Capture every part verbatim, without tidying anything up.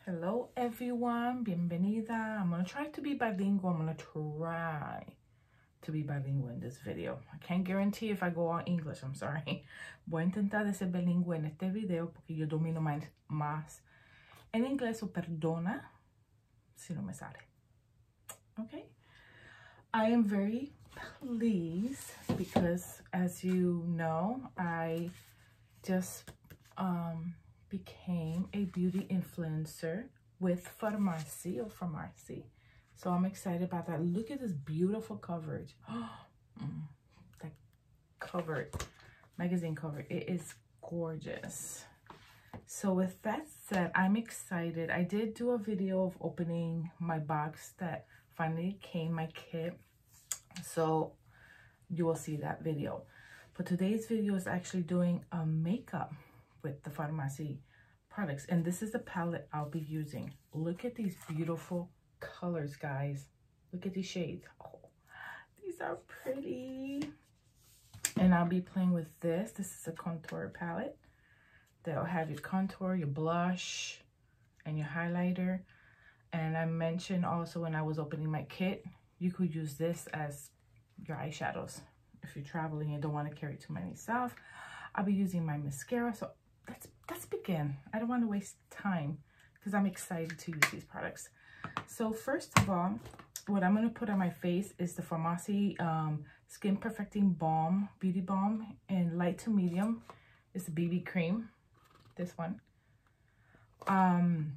Hello everyone, bienvenida. I'm gonna try to be bilingual. I'm gonna try to be bilingual in this video. I can't guarantee if I go on English, I'm sorry. Voy a intentar de ser bilingüe en este video porque yo domino más, más en inglés, o perdona si no me sale. Okay? I am very pleased because, as you know, I just um became a beauty influencer with Farmacy or Farmacy. So I'm excited about that. Look at this beautiful coverage. mm, that cover, magazine cover, it is gorgeous. So with that said, I'm excited. I did do a video of opening my box that finally came, my kit. So you will see that video. But today's video is actually doing a makeup with the Farmacy products, and this is the palette I'll be using. Look at these beautiful colors, guys. Look at these shades. Oh, these are pretty. And I'll be playing with this. This is a contour palette that'll have your contour, your blush, and your highlighter. And I mentioned also when I was opening my kit, you could use this as your eyeshadows if you're traveling and don't want to carry too many stuff. I'll be using my mascara. So let's let's begin. I don't want to waste time because I'm excited to use these products. So first of all, what I'm going to put on my face is the Farmacy um, Skin Perfecting Balm, Beauty Balm in light to medium. It's a B B cream, this one. Um,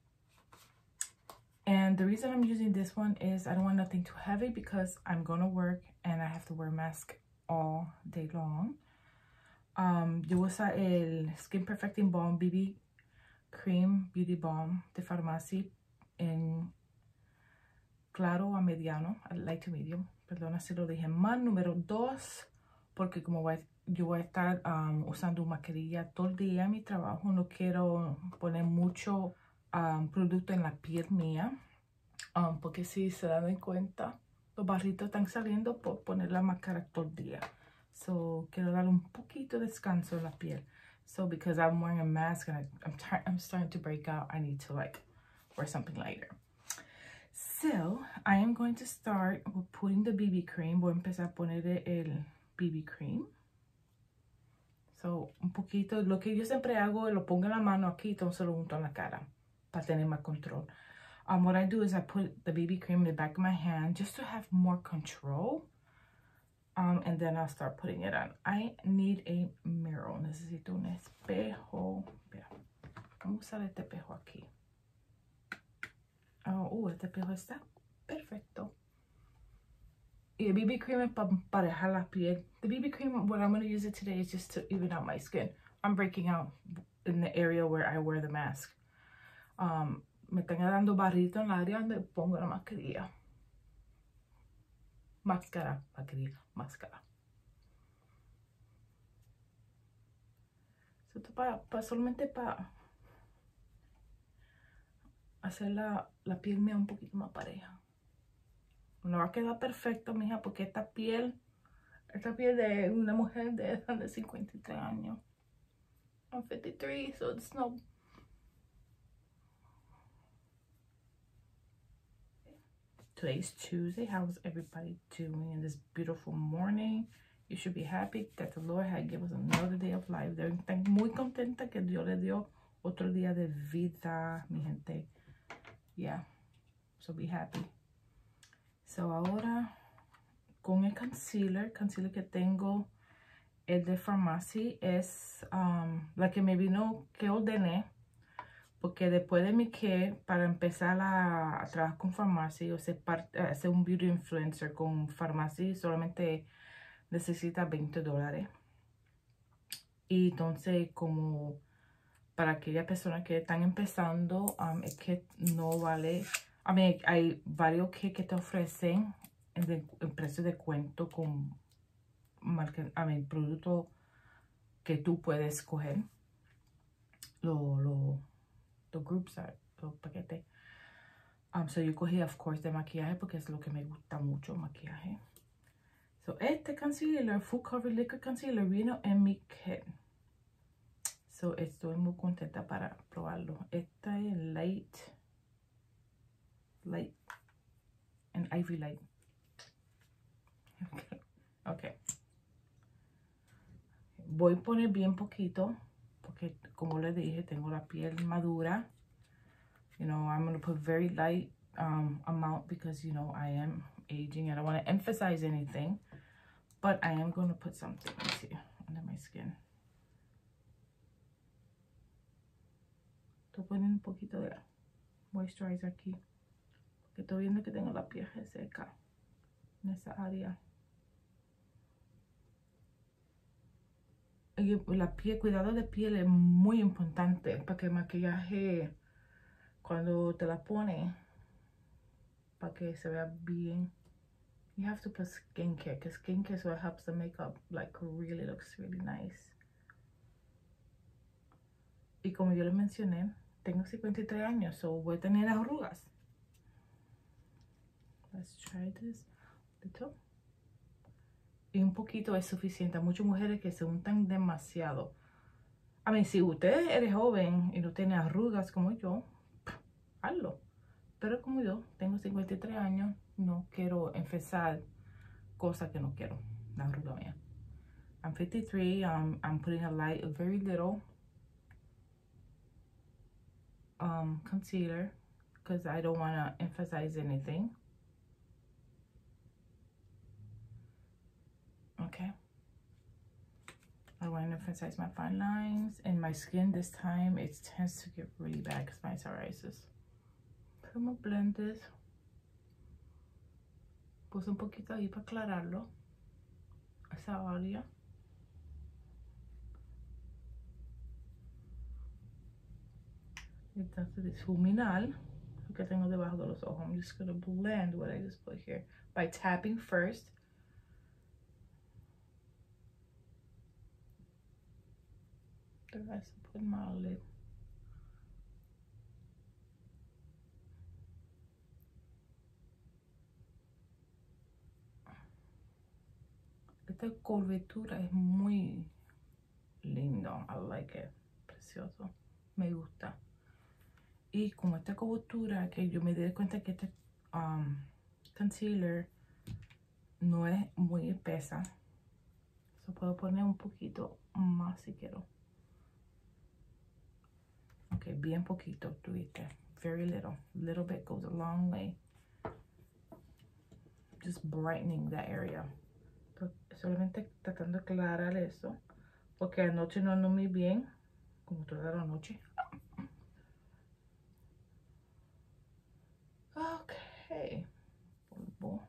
and the reason I'm using this one is I don't want nothing too heavy because I'm going to work and I have to wear a mask all day long. Um, yo uso el Skin Perfecting Balm B B Cream Beauty Balm de Farmacy en claro a mediano, light to medium. Perdona si lo dije mal. Número dos, porque como voy, yo voy a estar um, usando mascarilla todo el día en mi trabajo, no quiero poner mucho um, producto en la piel mía, um, porque si se dan cuenta, los barritos están saliendo por poner la máscara todo el día. So, quiero dar un poquito de descanso en la piel. So, because I'm wearing a mask and I, I'm, I'm starting to break out, I need to like wear something lighter. So, I am going to start with putting the B B cream. Voy a empezar a poner el B B cream. So, un poquito. Lo que yo siempre hago es lo pongo en la mano aquí, entonces lo unto en la cara para tener más control. Um, what I do is I put the B B cream in the back of my hand just to have more control. Um, and then I'll start putting it on. I need a mirror. Necesito un espejo. Vea. Vamos a usar este espejo aquí. Oh, uh, este espejo está perfecto. Y el B B cream es para emparejar la piel. The B B cream, what I'm going to use it today is just to even out my skin. I'm breaking out in the area where I wear the mask. Um, me están dando barrito en la área donde pongo la mascarilla. Máscara, mascarilla, máscara. Esto para, para solamente para hacer la, la piel mía un poquito más pareja. No va a quedar perfecto, mija, porque esta piel, esta piel de una mujer de edad de cincuenta y tres años. I'm fifty-three, so it's no. Today's Tuesday. How's everybody doing in this beautiful morning? You should be happy that the Lord had given us another day of life. Estoy muy contenta que Dios le dio otro día de vida, mi gente. Yeah, so be happy. So ahora, con el concealer, concealer que tengo, el de Farmacy, es um, la que me vino, que ordené. Porque después de mi que, para empezar a, a trabajar con Farmacy o ser, parte, uh, ser un beauty influencer con Farmacy, solamente necesita veinte dólares. Y entonces, como para aquellas personas que están empezando, um, es que no vale. I mean, hay varios que, que te ofrecen en, en precio de cuento con marca, I mean, productos que tú puedes escoger. Lo, lo, los groups, los paquetes. Um, so yo cogí, of course, de maquillaje porque es lo que me gusta mucho, maquillaje. So este concealer, Full Cover Liquid Concealer, vino en mi kit. So, estoy muy contenta para probarlo. Esta es Light, Light, and Ivy Light. Okay. Okay. Voy a poner bien poquito, porque como les dije, tengo la piel madura. You know, I'm going to put very light um, amount because, you know, I am aging. I don't want to emphasize anything, but I am going to put something, let's see, under my skin. Estoy poniendo un poquito de moisturizer aquí, porque estoy viendo que tengo la piel seca en esa área. Y la piel, cuidado de piel es muy importante para que el maquillaje, cuando te la pones, para que se vea bien. You have to put skincare, because skincare is what helps the makeup like really looks really nice. Y como yo les mencioné, tengo cincuenta y tres años, so voy a tener arrugas. Let's try this. Little. Y un poquito es suficiente. Hay muchas mujeres que se untan demasiado. A mí, si usted eres joven y no tiene arrugas como yo, hazlo. Pero como yo tengo cincuenta y tres años, no quiero empezar cosas que no quiero. La arruga mía. I'm fifty-three. Um, I'm putting a light, a very little um, concealer because I don't want to emphasize anything. Okay. I want to emphasize my fine lines, and my skin this time, it tends to get really bad because my psoriasis. So I'm gonna blend this. Puse un poquito ahí para aclararlo. Esa área. Entonces difuminar lo que tengo debajo de los ojos. I'm just gonna blend what I just put here by tapping first. The rest I put my lid. Esta curvatura es muy lindo. I like it. Precioso. Me gusta. Y como esta cobertura, que yo me di cuenta que este um, concealer no es muy espesa. So puedo poner un poquito más si quiero. Ok, bien poquito, tuviste. Very little. Little bit goes a long way. Just brightening that area. Solamente tratando de aclarar eso. Porque anoche no dormí bien. Como toda la noche. Ok. Polvo.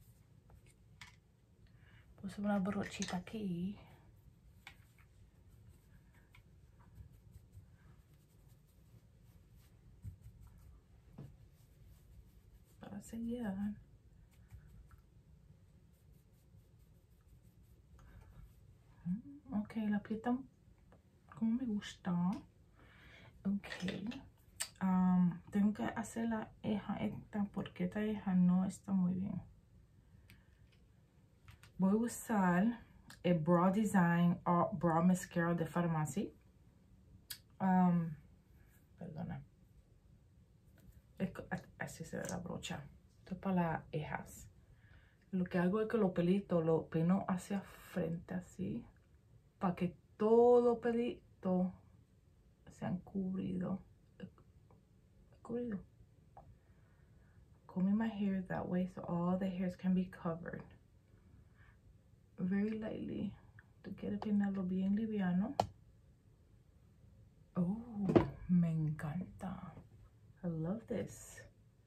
Puse una brochita aquí. Para sellar. Ok, la piel está como me gusta. Ok. Um, tengo que hacer la ceja esta porque esta ceja no está muy bien. Voy a usar el Brow Design o Brow Mascara de farmacia. Um, perdona. Es, así se ve la brocha. Esto es para las cejas. Lo que hago es que los pelitos los peino hacia frente así. Para que todo pelito sean cubrido. Cubrido. Combing my hair that way so all the hairs can be covered. Very lightly. To get it peinarlo bien liviano. Oh, me encanta. I love this.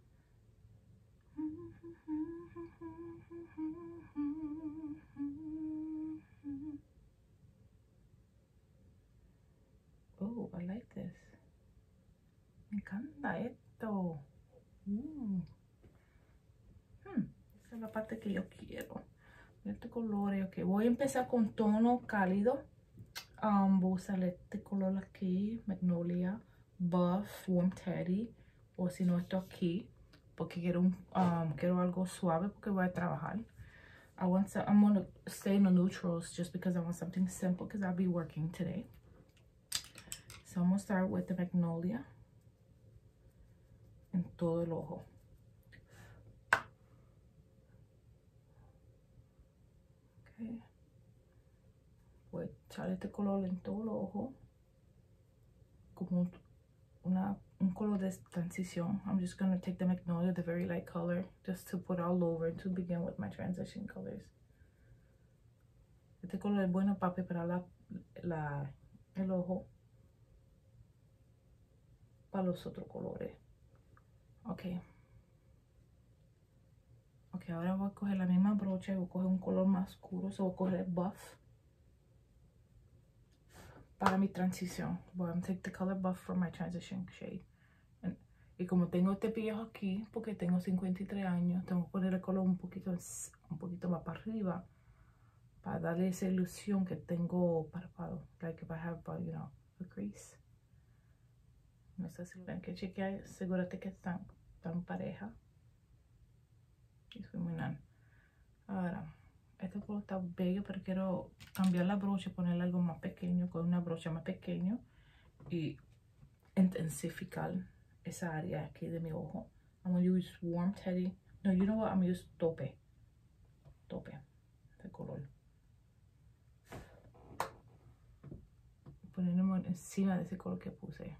Oh, I like this. Me encanta esto. Mm. Hmm. Esa es la parte que yo quiero. Este color, ok. Voy a empezar con tono cálido. Um, voy a usar este color aquí, Magnolia, Buff, Warm Teddy. O si no, esto aquí. Porque quiero, un, um, quiero algo suave porque voy a trabajar. I want to, I'm going to stay in the neutrals just because I want something simple because I'll be working today. So I'm gonna start with the Magnolia en todo el ojo. Okay. Voy a echar este color en todo el ojo. Como una, un color de transición. I'm just gonna take the Magnolia, the very light color, just to put all over to begin with my transition colors. Este color es bueno para preparar la, la, el ojo para los otros colores. Ok. Ok, ahora voy a coger la misma brocha y voy a coger un color más oscuro. So voy a coger Buff para mi transición. Voy a take the color Buff for my transition shade. And, y como tengo este pellejo aquí, porque tengo cincuenta y tres años, tengo que poner el color un poquito, un poquito más para arriba. Para darle esa ilusión que tengo párpado. Like if I have, uh, you know, a crease. No sé si ven que chequear, asegúrate que están, están pareja. Difuminar. Ahora, este color está bello, pero quiero cambiar la brocha, ponerle algo más pequeño, con una brocha más pequeña. Y intensificar esa área aquí de mi ojo. I'm going to use Warm Teddy. No, you know what? I'm going to use Tope. Tope. Este color. Ponerlo encima de ese color que puse.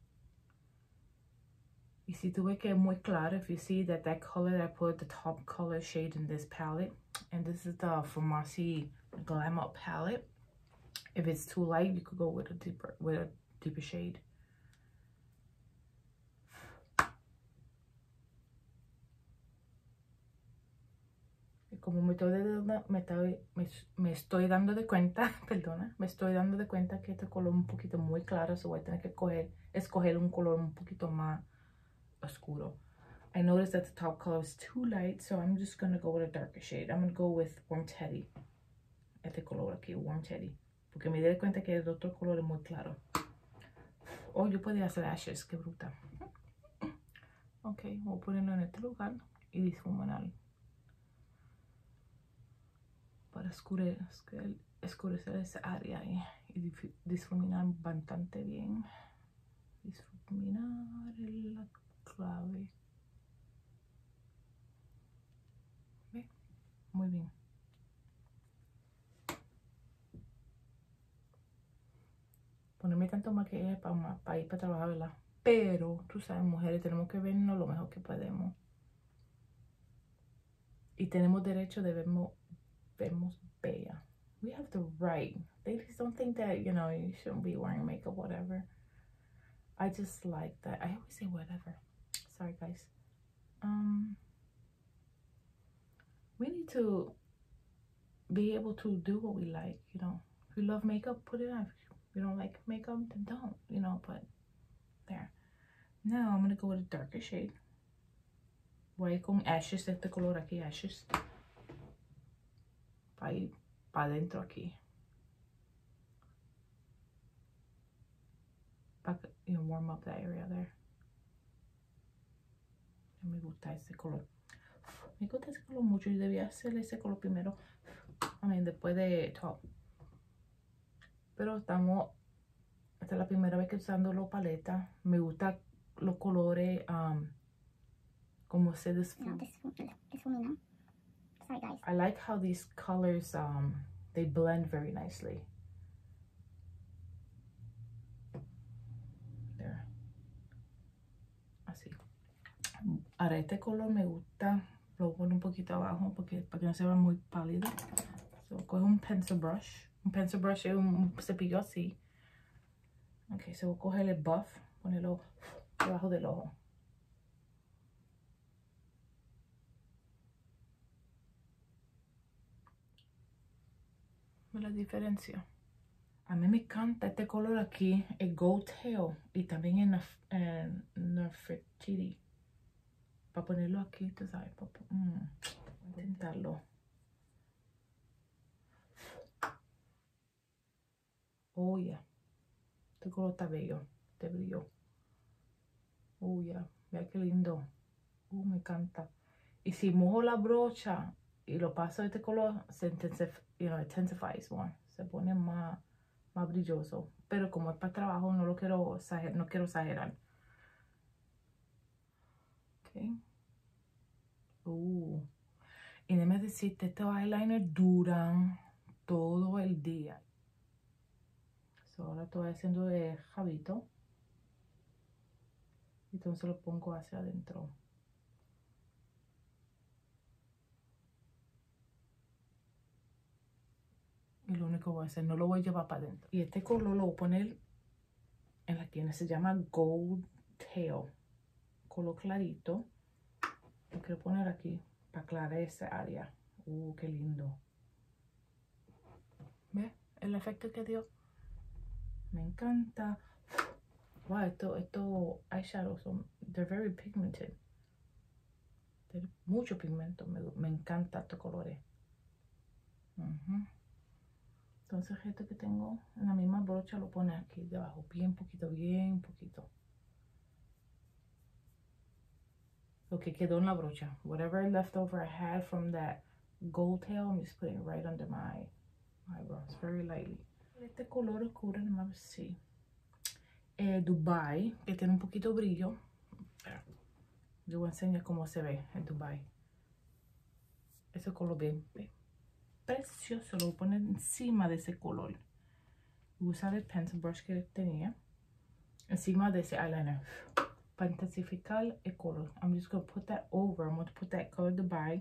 Y si tú ves que es muy claro, if you see that that color that I put the top color shade in this palette, and this is the Farmacy Glam Up palette. If it's too light, you could go with a deeper, with a deeper shade. Y como me estoy, dando, me, estoy, me, me estoy dando de cuenta, perdona, me estoy dando de cuenta que este color es un poquito muy claro, so voy a tener que coger, escoger un color un poquito más oscuro. I noticed that the top color is too light, so I'm just gonna go with a darker shade. I'm gonna go with Warm Teddy. Este color aquí, Warm Teddy. Porque me di cuenta que el otro color es muy claro. Oh, yo podía hacer ashes, qué bruta. Ok, voy a ponerlo en este lugar y difuminar. Para oscurecer, oscurecer esa área y, y difuminar bastante bien. Difuminar la clave. ¿Ve? Muy bien. Ponerme tanto maquillaje para, para ir para trabajar, ¿verdad? Pero, tú sabes, mujeres, tenemos que vernos lo mejor que podemos. Y tenemos derecho de vernos, vernos bella. We have the right. Ladies, don't think that, you know, you shouldn't be wearing makeup, whatever. I just like that. I always say whatever. Sorry, guys. Um, we need to be able to do what we like, you know. If you love makeup, put it on. If you don't like makeup, then don't, you know, but there. Now I'm going to go with a darker shade. Voy a ir con ashes, este color aquí, ashes. Para ir para adentro aquí. Para, you know, warm up that area there. Me gusta ese color. Me gusta ese color mucho y debía hacer ese color primero. I mean, después de top. Pero estamos, esta es la primera vez que usando la paleta. Me gusta los colores, um, como se desfumina. Sorry, guys. I like how these colors, um, they blend very nicely. There. Así. Ahora este color me gusta. Lo pongo un poquito abajo porque para que no se vea muy pálido. So, coge un pencil brush. Un pencil brush es un cepillo así. Ok, so voy a coger el Buff, ponerlo debajo del ojo. ¿Ve la diferencia? A mí me encanta este color aquí, el Gold Tail, y también en, en Nefertiti. Para ponerlo aquí, tú sabes, para, mm, voy a intentarlo. Oh, yeah. Este color está bello, este brillo. Oh, yeah. Mira qué lindo. Uh, me encanta. Y si mojo la brocha y lo paso de este color, se intensif you know, intensifies more. Se pone más, más brilloso. Pero como es para trabajo, no lo quiero exagerar, no quiero exagerar. Ok. Uh. Y déjame decirte, estos eyeliners duran todo el día. So, ahora estoy haciendo de jabito. Entonces lo pongo hacia adentro. Y lo único que voy a hacer, no lo voy a llevar para adentro. Y este color lo voy a poner en la que se llama Gold Tail. Color clarito. Lo quiero poner aquí para aclarar esa área. Uh, qué lindo. ¿Ves el efecto que dio? Me encanta. Wow, estos esto eyeshadows son, they're very pigmented. Tiene mucho pigmento. Me, me encanta estos colores. Uh-huh. Entonces esto que tengo en la misma brocha lo pone aquí debajo. Bien poquito, bien poquito. Lo que quedó en la brocha. Whatever leftover I had from that gold tail, I'm just putting it right under my eyebrows. Very lightly. Este color oscuro, no me sí. Eh, Dubai, que tiene un poquito de brillo. Yo voy a enseñar cómo se ve en Dubai. Ese color bien, bien precioso. Lo voy a poner encima de ese color. Voy a usar el pencil brush que tenía. Encima de ese eyeliner. Para intensificar el color. I'm just going to put that over. I'm going to put that color Dubai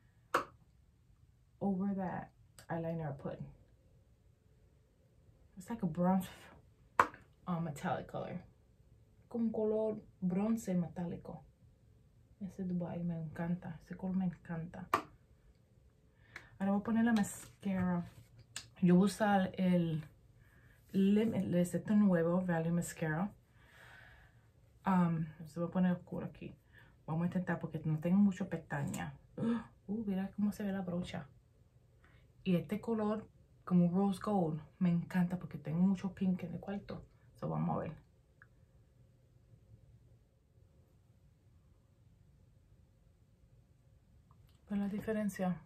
over that eyeliner I put. It's like a bronze um, metallic color. Como un color bronce metálico. Ese Dubai me encanta. Ese color me encanta. Ahora voy a poner la mascara. Yo voy a usar el Limitless, este nuevo Value Mascara. Um, se voy a poner oscuro aquí. Vamos a intentar porque no tengo mucho pestaña. Uh, mira cómo se ve la brocha. Y este color, como rose gold, me encanta porque tengo mucho pink en el cuarto. So vamos a ver. ¿Ven la diferencia?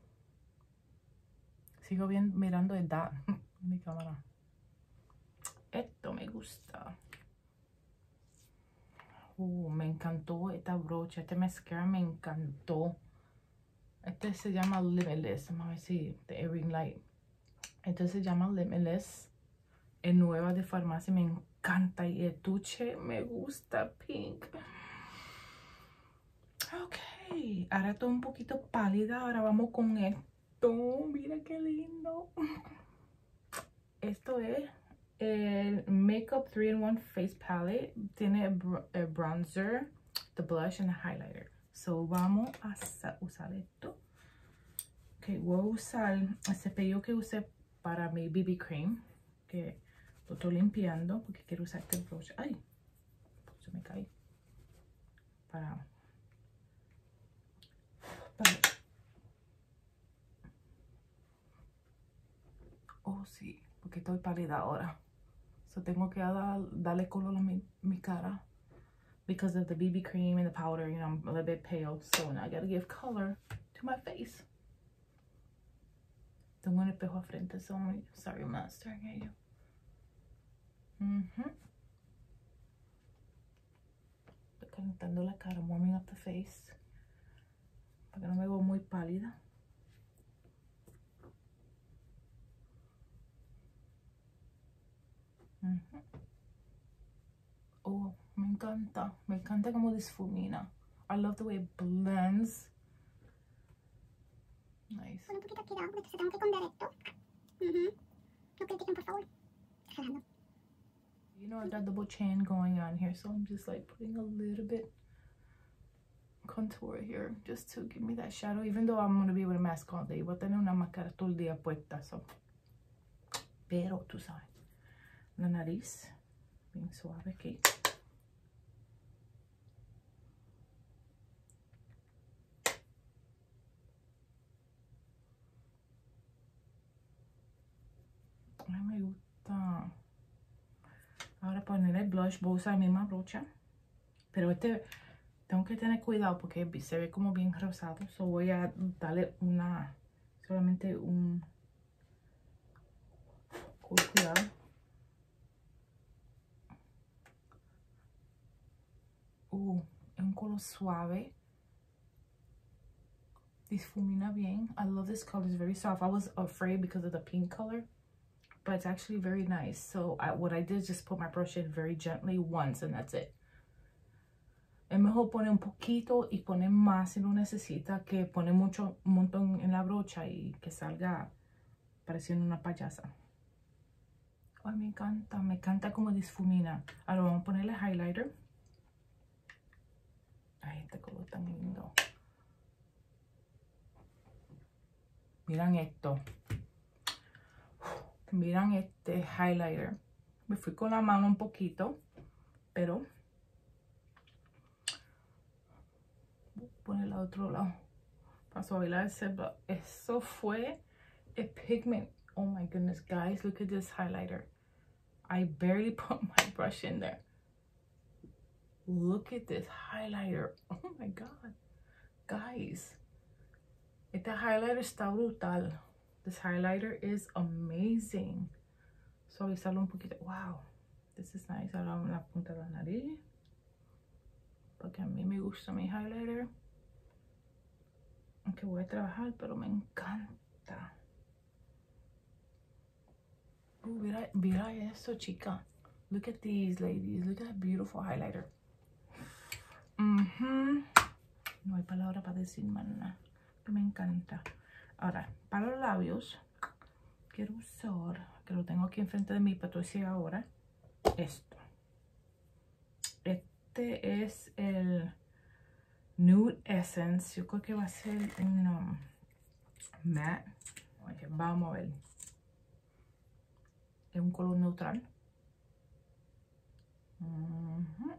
Sigo bien mirando el dot en mi cámara. Esto me gusta. Uh, me encantó esta brocha. Este mascara me encantó. Este se llama Limitless. Vamos a ver si the Earring Light. Este se llama Limitless. Es nueva de farmacia. Me encanta. Y el tuche me gusta pink. Ok. Ahora estoy un poquito pálida. Ahora vamos con esto. Mira qué lindo. Esto es el Makeup three in one Face Palette. Tiene el, br el bronzer, the blush, and the highlighter. So vamos a usar esto. Ok, voy a usar el cepillo que usé para mi B B cream. Que lo estoy limpiando porque quiero usar este brush. Ay, se me cae. Para... para... Oh, sí, porque estoy pálida ahora. So tengo que dar, darle color a mi, mi cara. Because of the B B cream and the powder, you know, I'm a little bit pale. So now I gotta give color to my face. Tengo un espejo a frente, so I'm sorry I'm not staring at you. Mm-hmm. Estoy calentando la cara, warming up the face. Para que no me veo muy pálida. Mm-hmm. Oh, me encanta. Me encanta como difumina. I love the way it blends. Nice. Con un poquito aquí abajo, porque se tengo que cambiar esto. Uh-huh. No critiquen, por favor. Jalando. You know, I got double chin going on here, so I'm just like putting a little bit contour here just to give me that shadow, even though I'm going to be with a mask all day. Voy a tener una máscara todo el día puesta, so. Pero, tú sabes. La nariz, bien suave aquí. Ay, me gusta. Ahora poner el blush, voy a usar la misma brocha. Pero este, tengo que tener cuidado porque se ve como bien rosado. So voy a darle una, solamente un, con cuidado. como suave. Difumina bien. I love this color. It's very soft. I was afraid because of the pink color, but it's actually very nice. So I, what I did is just put my brush in very gently once, and that's it. Es mejor poner un poquito y poner más si lo necesita, que poner mucho, un montón en la brocha y que salga pareciendo una payasa. Ay, me encanta, me encanta como difumina. Ahora vamos a ponerle highlighter. Ay, este color tan lindo. Miran esto. Miran este highlighter. Me fui con la mano un poquito, pero voy a poner al otro lado para suavizarse. Eso fue a pigment. Oh my goodness, guys, look at this highlighter. I barely put my brush in there. Look at this highlighter. Oh my god, guys. Este highlighter está brutal. This highlighter is amazing. Suavizarlo un poquito. Wow, this is nice. Ahora en la punta de la nariz, porque a mí me gusta mi highlighter. Aunque voy a trabajar, pero me encanta. Uh, mira, mira eso, chica. Look at these, ladies. Look at that beautiful highlighter. Mm-hmm. No hay palabra para decir más nada. Me encanta. Ahora, para los labios, quiero usar, que lo tengo aquí enfrente de mí, para tú decir ahora, esto. Este es el Nude Essence. Yo creo que va a ser un um, matte. Oye, vamos a ver. Es un color neutral. Uh-huh.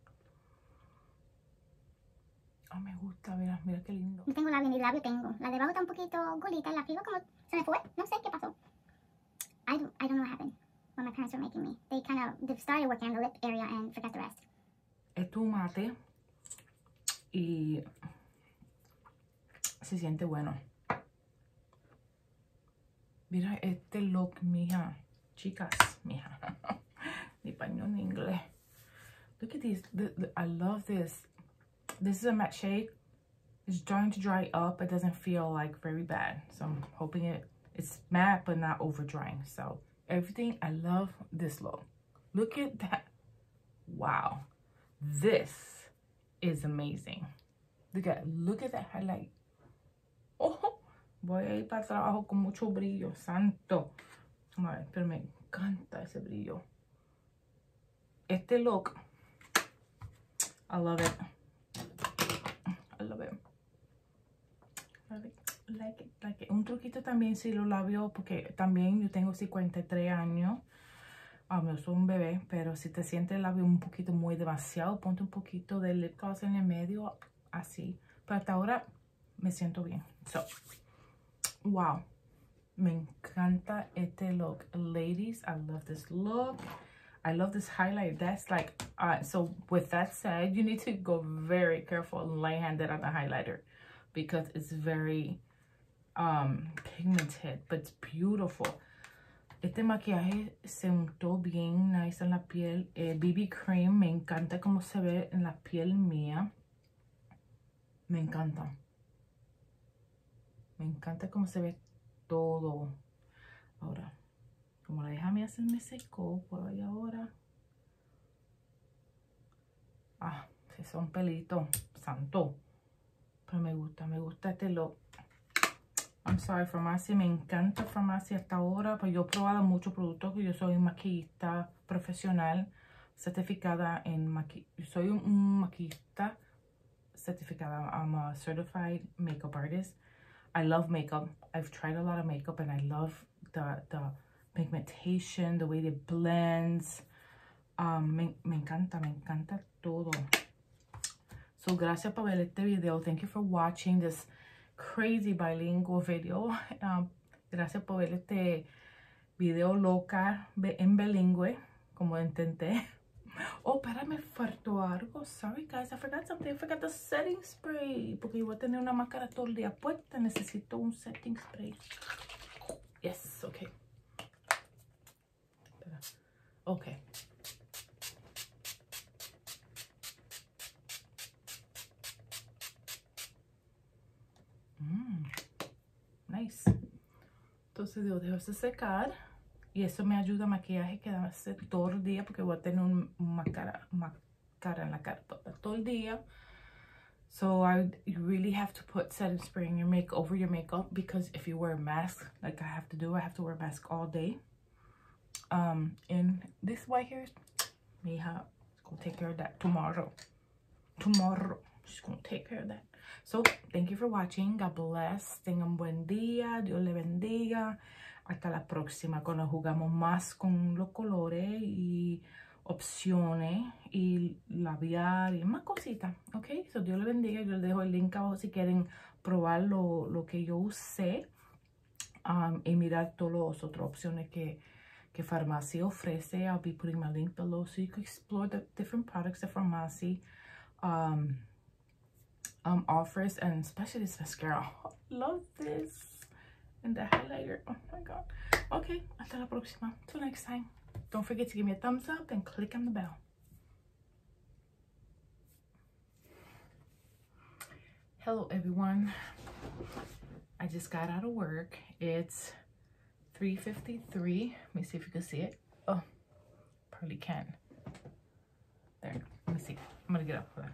Oh, me gusta, mira, mira qué lindo. No tengo labio, ni labio tengo. La de abajo está un poquito golita y la arriba como se me fue. No sé qué pasó. I don't, I don't know what happened when my parents were making me. They kind of, they started working on the lip area and forgot the rest. Es tu mate y se siente bueno. Mira este look, mija. Chicas, mija. Ni español ni inglés. Look at these. The, the, I love this. This is a matte shade. It's starting to dry up. It doesn't feel like very bad. So I'm hoping it it's matte but not over drying. So everything, I love this look. Look at that. Wow. This is amazing. Look at look at that highlight. Oh, voy a ir para trabajo con mucho brillo. Santo. A ver, pero me encanta ese brillo. Este look, I love it. I love it. Love it. Like it, like it. Un truquito también si los labios, porque también yo tengo cincuenta y tres años. Um, yo soy un bebé, pero si te sientes el labio un poquito muy demasiado, ponte un poquito de lip gloss en el medio, así. Pero hasta ahora me siento bien. So, wow. Me encanta este look. Ladies, I love this look. I love this highlight. That's like, uh, so with that said, you need to go very careful and light-handed on the highlighter because it's very um, pigmented, but it's beautiful. Este maquillaje se untó bien nice en la piel. Eh, B B cream, me encanta cómo se ve en la piel mía. Me encanta. Me encanta cómo se ve todo. Ahora, como la hija mía se me secó, por ahí ahora. Ah, si son pelitos, santo. Pero me gusta, me gusta este look. I'm sorry, Farmacia, me encanta Farmacia hasta ahora, pues yo he probado muchos productos, que yo soy maquillista profesional, certificada en maquillaje. Yo soy un, un maquillista certificada. I'm a certified makeup artist. I love makeup. I've tried a lot of makeup and I love the, the pigmentation, the way it blends. Um, me, me encanta, me encanta todo. So, gracias por ver este video. Thank you for watching this crazy bilingual video. Um, gracias por ver este video loca en bilingüe, como intenté. Oh, espera, me faltó algo. Sorry, guys, I forgot something. I forgot the setting spray. Porque yo voy a tener una máscara todo el día puesta. Necesito un setting spray. Yes, okay. Espera. Okay. Entonces yo dejo eso secar. Y eso me ayuda a maquillaje quedarse todo el día porque voy a tener un, una, cara, una cara en la cara toda, todo el día. So I you really have to put setting spray in your make over your makeup, because if you wear a mask, like I have to do, I have to wear a mask all day. Um, and this white hair, mija, it's gonna take care of that tomorrow. Tomorrow, she's gonna take care of that. So thank you for watching. God bless. Tengan buen día. Dios le bendiga. Hasta la próxima, cuando jugamos más con los colores y opciones y labial y más cositas, ok. So Dios le bendiga. Yo les dejo el link abajo si quieren probar lo, lo que yo usé, um, y mirar todas las otras opciones que, que Farmacy ofrece. I'll be putting my link below so you can explore the different products that Farmacy um, um, offers, and especially this mascara. Love this. And the highlighter, oh my god. Okay, hasta la próxima. Till next time. Don't forget to give me a thumbs up and click on the bell. Hello everyone. I just got out of work. It's three fifty-three. Let me see if you can see it. Oh, probably can. There, let me see. I'm gonna get up for that.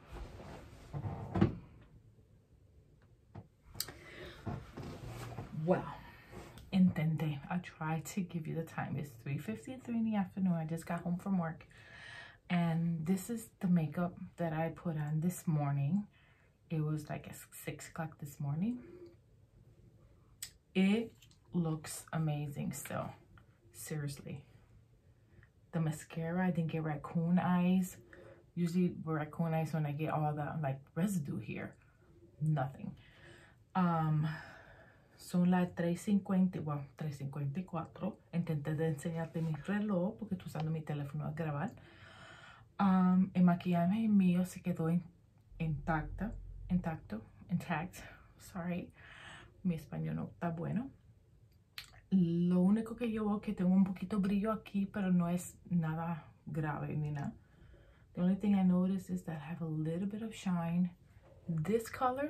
Well, intenté. I tried to give you the time. It's three fifty-three in the afternoon. I just got home from work. And this is the makeup that I put on this morning. It was like at six o'clock this morning. It looks amazing still. Seriously. The mascara, I didn't get raccoon eyes. Usually raccoon eyes when I get all the like residue here. Nothing. Um... Son las tres cincuenta, bueno, tres cincuenta y cuatro. Intenté de enseñarte mi reloj porque estoy usando mi teléfono a grabar. Um, el maquillaje mío se quedó in, intacta, intacto, intact. Sorry, mi español no está bueno. Lo único que yo veo es que tengo un poquito brillo aquí, pero no es nada grave ni nada. The only thing I noticed is that I have a little bit of shine. This color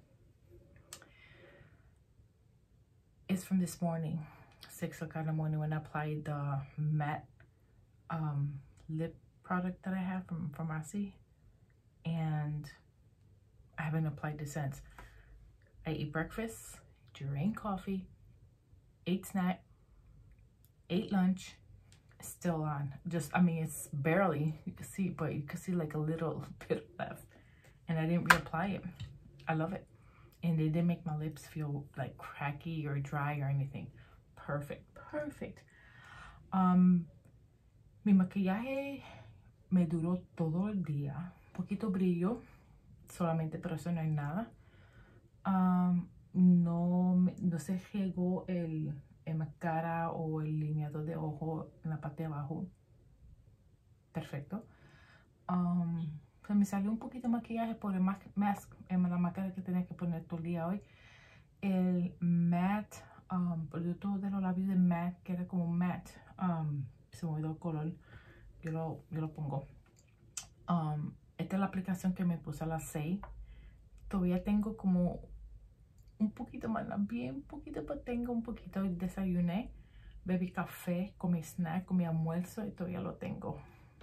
is from this morning, six o'clock in the morning, when I applied the matte um, lip product that I have from Farmacy, and I haven't applied it since. I ate breakfast, drank coffee, ate snack, ate lunch, still on. Just, I mean, it's barely, you can see, but you can see like a little bit left, and I didn't reapply it. I love it. And it didn't make my lips feel like cracky or dry or anything. Perfect, perfect. Um, mi maquillaje me duró todo el día. Poquito brillo, solamente, pero eso no es nada. Um, no, no se regó el, el mascara o el lineador de ojo en la parte de abajo. Perfecto. Um, Se me salió un poquito de maquillaje por el mask, en la máscara que tenía que poner todo el día hoy. El matte, um, producto de los labios de matte, que era como matte, um, se me olvidó el color, yo lo, yo lo pongo. Um, esta es la aplicación que me puse a las seis. Todavía tengo como un poquito más, bien poquito, pero tengo un poquito. Desayuné, bebí café, comí snack, comí almuerzo y todavía lo tengo.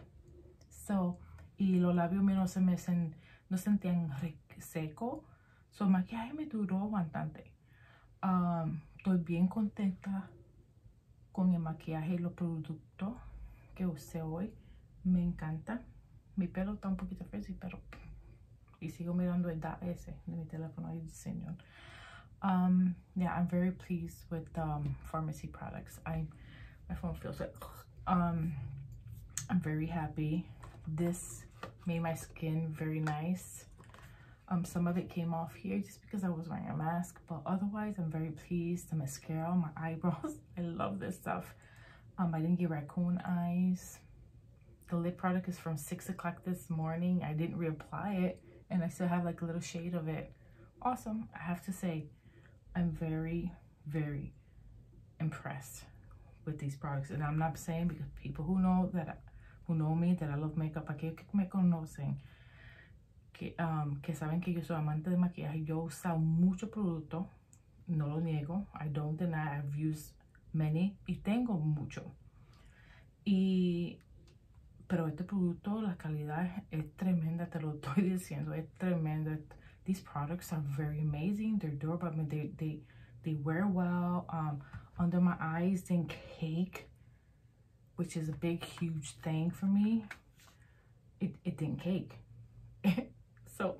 So, y los labios míos no se me sen, no sentían secos. So, el maquillaje me duró bastante. Um, estoy bien contenta con el maquillaje y los productos que usé hoy. Me encanta. Mi pelo está un poquito frizzy, pero y sigo mirando el D A ese de mi teléfono ahí, señor. Um, yeah, I'm very pleased with um, Farmacy products. I my phone feels like um, I'm very happy. This made my skin very nice. Um, some of it came off here just because I was wearing a mask, but otherwise I'm very pleased. The mascara, my eyebrows, I love this stuff. Um, I didn't get raccoon eyes. The lip product is from six o'clock this morning. I didn't reapply it, and I still have like a little shade of it. Awesome. I have to say, I'm very, very impressed with these products. And I'm not saying because people who know that, who know me, that I love makeup, aquellos que me conocen, que, um, que saben que yo soy amante de maquillaje, yo uso mucho producto. no lo niego. I don't deny. I've used many y tengo mucho. Y, pero este producto, la calidad es tremenda, te lo estoy diciendo, es tremenda. These products are very amazing. They're durable. I mean, they, they, they wear well. Um, under my eyes, then cake, which is a big, huge thing for me. It, it didn't cake. so,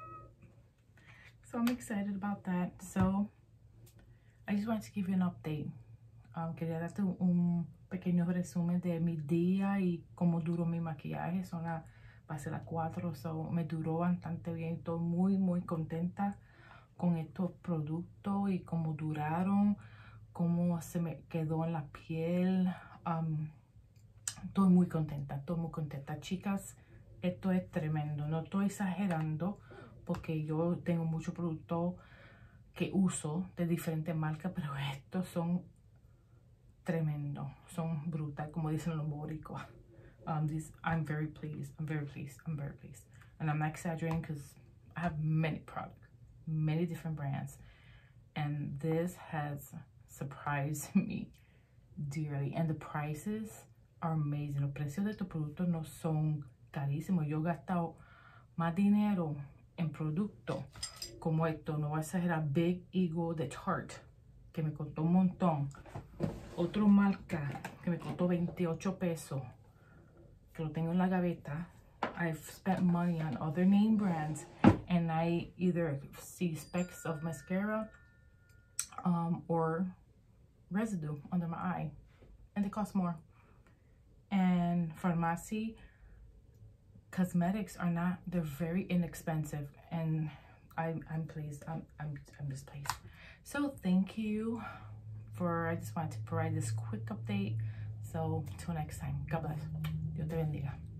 so I'm excited about that. So, I just wanted to give you an update. Um, quería darte un, un pequeño resumen de mi día y cómo duró mi maquillaje. Son las, va a ser las cuatro, so me duró bastante bien. Estoy muy, muy contenta con estos productos y cómo duraron, cómo se me quedó en la piel. Um, estoy muy contenta, estoy muy contenta. Chicas, esto es tremendo. No estoy exagerando porque yo tengo muchos productos que uso de diferentes marcas, pero estos son tremendo, son brutal, como dicen los boricos. Um, this, I'm very pleased, I'm very pleased, I'm very pleased. And I'm not exaggerating because I have many products, many different brands. And this has surprised me dearly. And the prices are amazing. Los precios de estos productos no son carísimos. Yo he gastado más dinero en productos como esto. No voy a exagerar. Big Eagle de Tarte, que me costó un montón. Otro marca que me costó veintiocho pesos, que lo tengo en la gaveta. I've spent money on other name brands and I either see specks of mascara um, or residue under my eye, and they cost more. And Farmacy cosmetics are not, they're very inexpensive, and I'm, I'm pleased. I'm, I'm, I'm just pleased. So thank you for, I just wanted to provide this quick update. So till next time, God bless. Dios te bendiga.